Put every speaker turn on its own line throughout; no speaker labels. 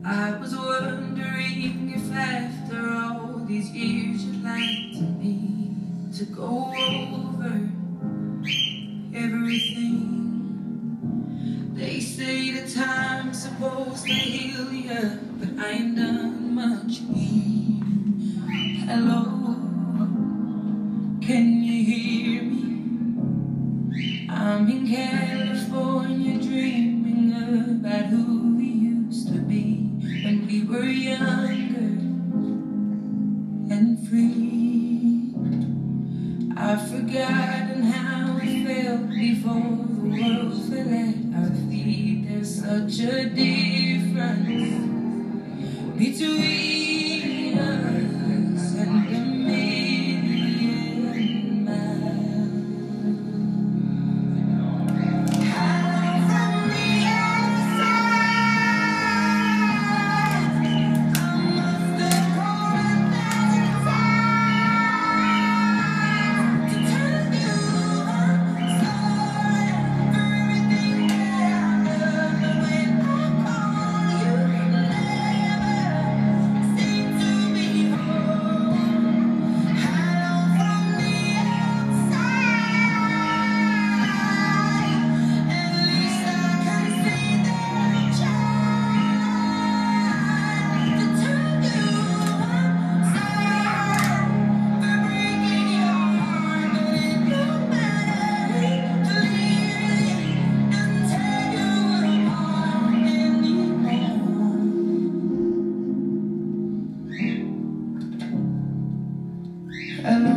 I was wondering if after all these years you'd like me to go over everything. They say the time's supposed to heal you, but I ain't done much healing. Hello, can you hear me? I'm in California dreaming about who we used to be when we were younger and free. I've forgotten how it felt before the world fell at our feet. There's such a difference between us and a million miles. Hello,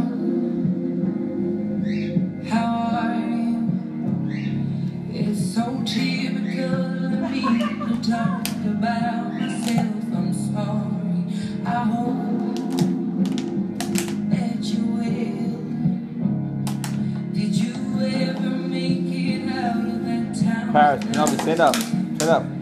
how are you? It's so typical of me to talk about myself. I'm sorry. I hope that you will. Did you ever make it out of that town?
Paris, no, stand up. Stand up.